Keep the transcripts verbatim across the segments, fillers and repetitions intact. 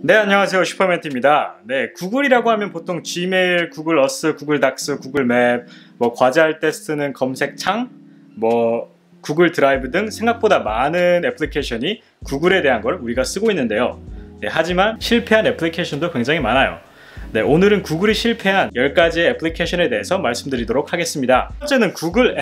네, 안녕하세요. 슈퍼맨티입니다. 네, 구글이라고 하면 보통 지메일, 구글 어스, 구글 닥스, 구글 맵, 뭐 과제할 때 쓰는 검색창, 뭐 구글 드라이브 등 생각보다 많은 애플리케이션이 구글에 대한 걸 우리가 쓰고 있는데요. 네, 하지만 실패한 애플리케이션도 굉장히 많아요. 네, 오늘은 구글이 실패한 열 가지의 애플리케이션에 대해서 말씀드리도록 하겠습니다. 첫 번째는 구글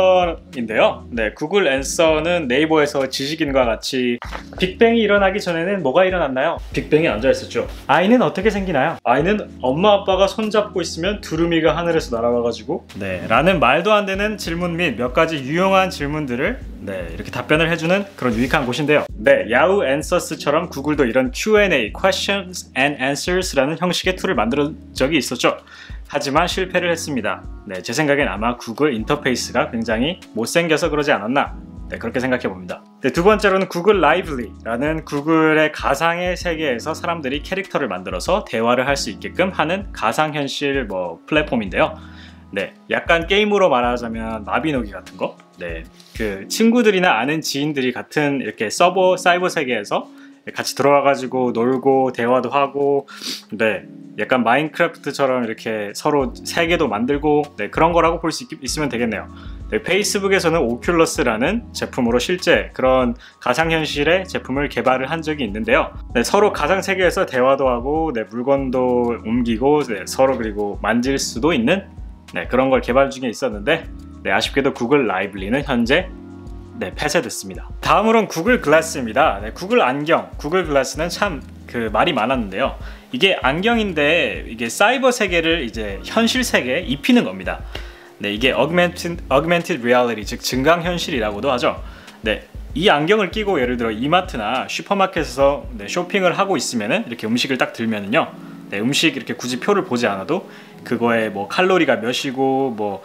앤서인데요. 네, 구글 앤서는 네이버에서 지식인과 같이 빅뱅이 일어나기 전에는 뭐가 일어났나요? 빅뱅이 앉아있었죠. 아이는 어떻게 생기나요? 아이는 엄마 아빠가 손잡고 있으면 두루미가 하늘에서 날아와가지고 네, 라는 말도 안 되는 질문 및 몇 가지 유용한 질문들을 네, 이렇게 답변을 해주는 그런 유익한 곳인데요. 네, 야후 앤서스처럼 구글도 이런 큐 앤 에이, Questions and Answers라는 형식의 툴을 만든 적이 있었죠. 하지만 실패를 했습니다. 네, 제 생각엔 아마 구글 인터페이스가 굉장히 못생겨서 그러지 않았나, 네, 그렇게 생각해 봅니다. 네, 두 번째로는 구글 라이블리라는 구글의 가상의 세계에서 사람들이 캐릭터를 만들어서 대화를 할 수 있게끔 하는 가상현실 뭐 플랫폼인데요. 네, 약간 게임으로 말하자면 마비노기 같은 거. 네, 그 친구들이나 아는 지인들이 같은 이렇게 서버 사이버 세계에서 같이 들어와가지고 놀고 대화도 하고, 네, 약간 마인크래프트처럼 이렇게 서로 세계도 만들고, 네, 그런 거라고 볼 수 있으면 되겠네요. 네, 페이스북에서는 오큘러스라는 제품으로 실제 그런 가상현실의 제품을 개발을 한 적이 있는데요. 네, 서로 가상세계에서 대화도 하고, 네, 물건도 옮기고, 네, 서로 그리고 만질 수도 있는, 네, 그런 걸 개발 중에 있었는데, 네, 아쉽게도 구글 라이블리는 현재 네, 폐쇄됐습니다. 다음으로는 구글 글라스입니다. 네, 구글 안경, 구글 글라스는 참 그 말이 많았는데요. 이게 안경인데 이게 사이버 세계를 이제 현실 세계에 입히는 겁니다. 네, 이게 Augmented, Augmented Reality, 즉 증강현실이라고도 하죠. 네, 이 안경을 끼고 예를 들어 이마트나 슈퍼마켓에서 네, 쇼핑을 하고 있으면은 이렇게 음식을 딱 들면은요, 네, 음식 이렇게 굳이 표를 보지 않아도 그거에 뭐 칼로리가 몇이고 뭐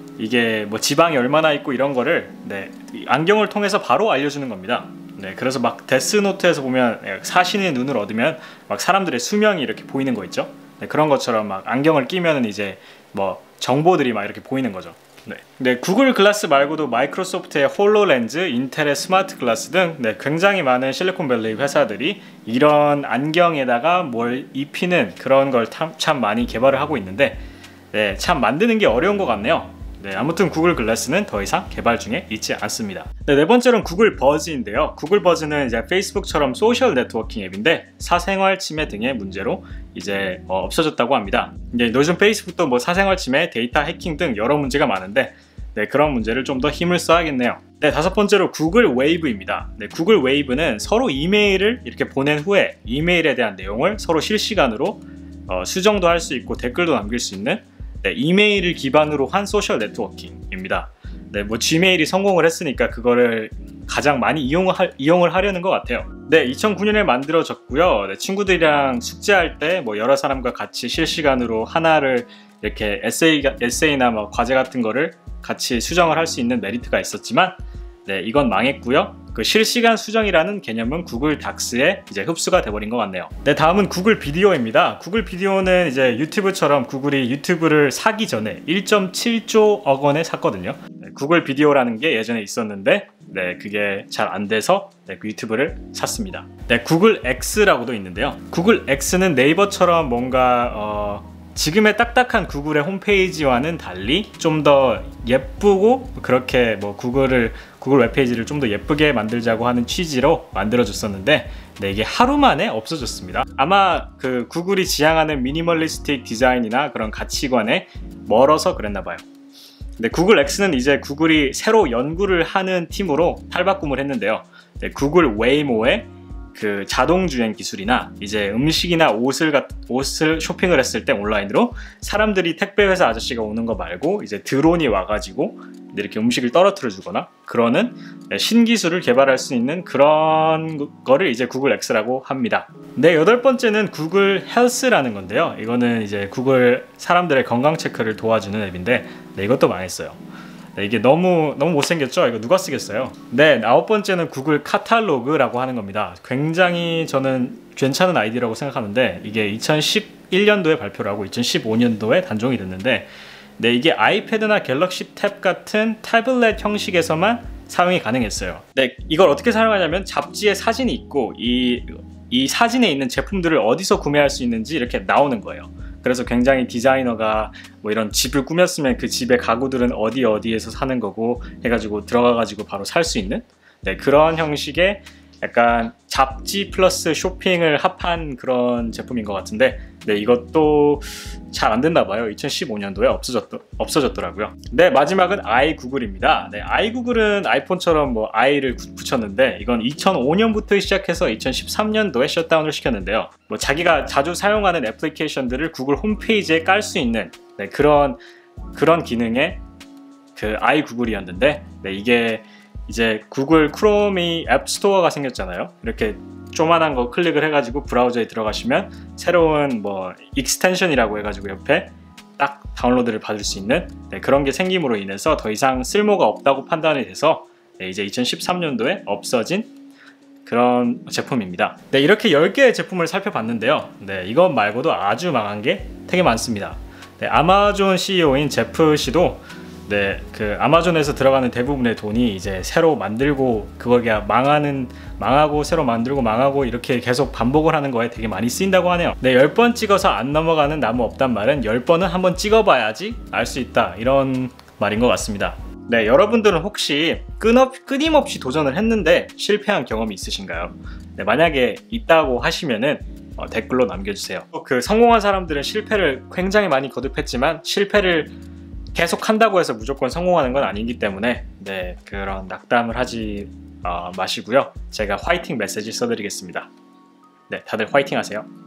이게 뭐 지방이 얼마나 있고 이런 거를 네, 안경을 통해서 바로 알려주는 겁니다. 네, 그래서 막 데스노트에서 보면 사신의 눈을 얻으면 막 사람들의 수명이 이렇게 보이는 거 있죠. 네, 그런 것처럼 막 안경을 끼면은 이제 뭐 정보들이 막 이렇게 보이는 거죠. 네, 네, 구글 글라스 말고도 마이크로소프트의 홀로렌즈, 인텔의 스마트 글라스 등 네, 굉장히 많은 실리콘밸리 회사들이 이런 안경에다가 뭘 입히는 그런 걸 참 많이 개발을 하고 있는데, 네, 참 만드는 게 어려운 것 같네요. 네, 아무튼 구글 글라스는 더 이상 개발 중에 있지 않습니다. 네, 네 번째로는 구글 버즈인데요. 구글 버즈는 이제 페이스북처럼 소셜 네트워킹 앱인데 사생활 침해 등의 문제로 이제 어, 없어졌다고 합니다. 이제 요즘 페이스북도 뭐 사생활 침해, 데이터 해킹 등 여러 문제가 많은데, 네, 그런 문제를 좀 더 힘을 써야겠네요. 네, 다섯 번째로 구글 웨이브입니다. 네, 구글 웨이브는 서로 이메일을 이렇게 보낸 후에 이메일에 대한 내용을 서로 실시간으로 어, 수정도 할 수 있고 댓글도 남길 수 있는 네, 이메일을 기반으로 한 소셜 네트워킹입니다. 네, 뭐 지메일이 성공을 했으니까 그거를 가장 많이 이용을, 이용을 하려는 것 같아요. 네, 이천구 년에 만들어졌고요. 네, 친구들이랑 숙제할 때 뭐 여러 사람과 같이 실시간으로 하나를 이렇게 에세이, 에세이나 뭐 과제 같은 거를 같이 수정을 할 수 있는 메리트가 있었지만, 네, 이건 망했고요. 그 실시간 수정이라는 개념은 구글 닥스에 이제 흡수가 돼버린 것 같네요. 네, 다음은 구글 비디오입니다. 구글 비디오는 이제 유튜브처럼 구글이 유튜브를 사기 전에 일 점 칠조억 원에 샀거든요. 네, 구글 비디오라는 게 예전에 있었는데, 네, 그게 잘 안 돼서 네, 그 유튜브를 샀습니다. 네, 구글 X라고도 있는데요. 구글 X는 네이버처럼 뭔가 어, 지금의 딱딱한 구글의 홈페이지와는 달리 좀 더 예쁘고 그렇게 뭐 구글을 구글 웹페이지를 좀 더 예쁘게 만들자고 하는 취지로 만들어졌었는데, 네, 이게 하루 만에 없어졌습니다. 아마 그 구글이 지향하는 미니멀리스틱 디자인이나 그런 가치관에 멀어서 그랬나 봐요. 네, 구글 X는 이제 구글이 새로 연구를 하는 팀으로 탈바꿈을 했는데요. 네, 구글 웨이모의 그 자동주행 기술이나 이제 음식이나 옷을 옷을 쇼핑을 했을 때 온라인으로 사람들이 택배 회사 아저씨가 오는 거 말고 이제 드론이 와가지고 이렇게 음식을 떨어뜨려 주거나 그러는 신기술을 개발할 수 있는 그런 거를 이제 구글 X라고 합니다. 네, 여덟 번째는 구글 헬스라는 건데요. 이거는 이제 구글 사람들의 건강 체크를 도와주는 앱인데, 네, 이것도 망했어요. 네, 이게 너무 너무 못생겼죠? 이거 누가 쓰겠어요? 네, 아홉 번째는 구글 카탈로그라고 하는 겁니다. 굉장히 저는 괜찮은 아이디어라고 생각하는데, 이게 이천십일 년도에 발표를 하고 이천십오 년도에 단종이 됐는데, 네, 이게 아이패드나 갤럭시 탭 같은 태블릿 형식에서만 사용이 가능했어요. 네, 이걸 어떻게 사용하냐면 잡지에 사진이 있고 이 이 사진에 있는 제품들을 어디서 구매할 수 있는지 이렇게 나오는 거예요. 그래서 굉장히 디자이너가 뭐 이런 집을 꾸몄으면 그 집의 가구들은 어디 어디에서 사는 거고 해가지고 들어가가지고 바로 살 수 있는, 네, 그런 형식의 약간 잡지 플러스 쇼핑을 합한 그런 제품인 것 같은데, 네, 이것도 잘 안 됐나 봐요. 이천십오 년도에 없어졌, 없어졌더라고요. 네, 마지막은 아이구글입니다. 네, 아이구글은 아이폰처럼 뭐 아이를 붙였는데, 이건 이천오 년부터 시작해서 이천십삼 년도에 셧다운을 시켰는데요. 뭐 자기가 자주 사용하는 애플리케이션들을 구글 홈페이지에 깔 수 있는, 네, 그런 그런 기능의 그 아이구글이었는데, 네, 이게 이제 구글 크롬이 앱스토어가 생겼잖아요. 이렇게 조만한 거 클릭을 해가지고 브라우저에 들어가시면 새로운 뭐 익스텐션이라고 해가지고 옆에 딱 다운로드를 받을 수 있는, 네, 그런 게 생김으로 인해서 더 이상 쓸모가 없다고 판단이 돼서, 네, 이제 이천십삼 년도에 없어진 그런 제품입니다. 네, 이렇게 열 개의 제품을 살펴봤는데요. 네, 이것 말고도 아주 망한 게 되게 많습니다. 네, 아마존 씨이오인 제프 씨도, 네, 그 아마존에서 들어가는 대부분의 돈이 이제 새로 만들고 그거가 망하는 망하고 새로 만들고 망하고 이렇게 계속 반복을 하는 거에 되게 많이 쓰인다고 하네요. 네, 열 번 찍어서 안 넘어가는 나무 없단 말은 열 번은 한번 찍어봐야지 알 수 있다, 이런 말인 것 같습니다. 네, 여러분들은 혹시 끊업, 끊임없이 도전을 했는데 실패한 경험이 있으신가요? 네, 만약에 있다고 하시면은 어, 댓글로 남겨주세요. 그 성공한 사람들은 실패를 굉장히 많이 거듭했지만 실패를 계속 한다고 해서 무조건 성공하는 건 아니기 때문에, 네, 그런 낙담을 하지 어, 마시고요. 제가 화이팅 메시지 써드리겠습니다. 네, 다들 화이팅 하세요.